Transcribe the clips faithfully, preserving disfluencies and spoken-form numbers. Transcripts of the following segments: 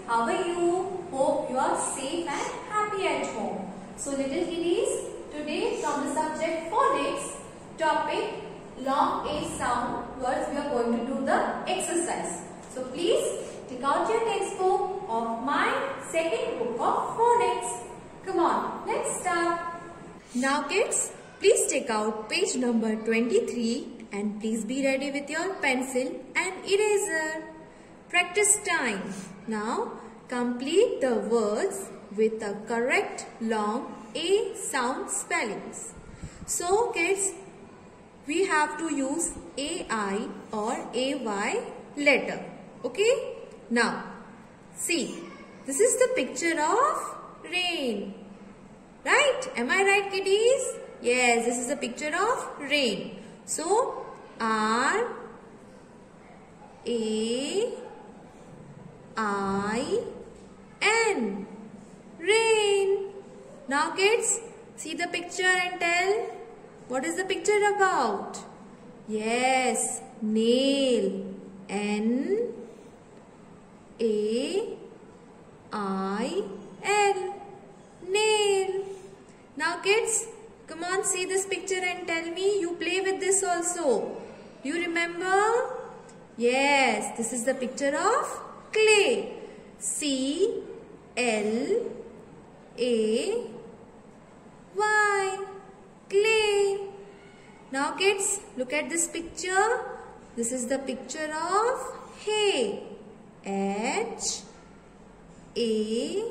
how are you? Hope you are safe and happy at home. So little kiddies, today from the subject phonics, topic long A sound words, we are going to do the exercise. So please take out your textbook of my second book of phonics. Come on, let's start. Now kids, please take out page number twenty-three and please be ready with your pencil and eraser. Practice time. Now complete the words with the correct long A sound spellings. So kids, we have to use A I or A Y letter. Okay? Now, see, this is the picture of rain. Right? Am I right, kiddies? Yes, this is a picture of rain. So, R A I N. Rain. Now kids, see the picture and tell what is the picture about. Yes, nail. N A I L. Nail. Now kids, come on, see this picture and tell me, you play with this also. Do you remember? Yes, this is the picture of clay. C L A Y. Clay. Now kids, look at this picture. This is the picture of hay. H A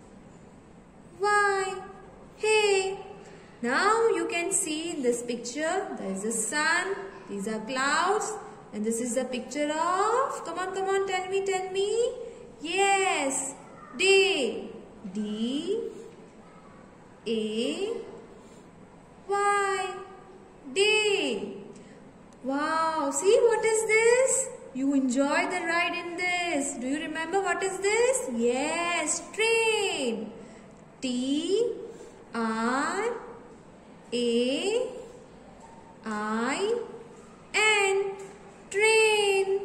Y. Hay. Now you can see in this picture, there is the sun, these are clouds, and this is the picture of, come on, come on, tell me, tell me. Yes, day. D A Y. Day. Wow, see what is this? You enjoy the ride in this. Do you remember what is this? Yes, train. T R A I N. Train.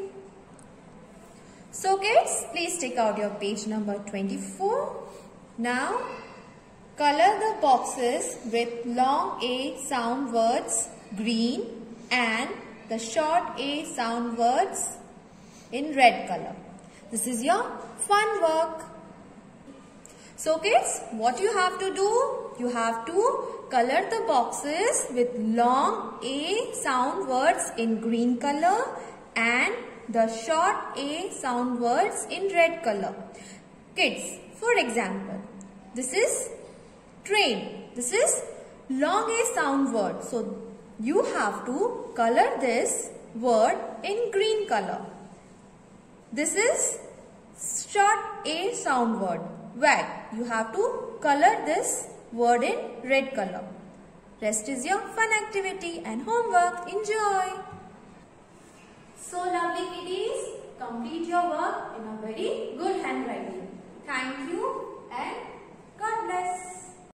So kids, please take out your page number twenty-four. Now, color the boxes with long A sound words green and the short A sound words in red color. This is your fun work. So kids, what you have to do? You have to color the boxes with long A sound words in green color and the short A sound words in red color. Kids, for example, this is train. This is long A sound word. So, you have to color this word in green color. This is short A sound word. Wag. You have to color this word in red color. Rest is your fun activity and homework. Enjoy. So lovely kiddies, complete your work in a very good handwriting. Thank you and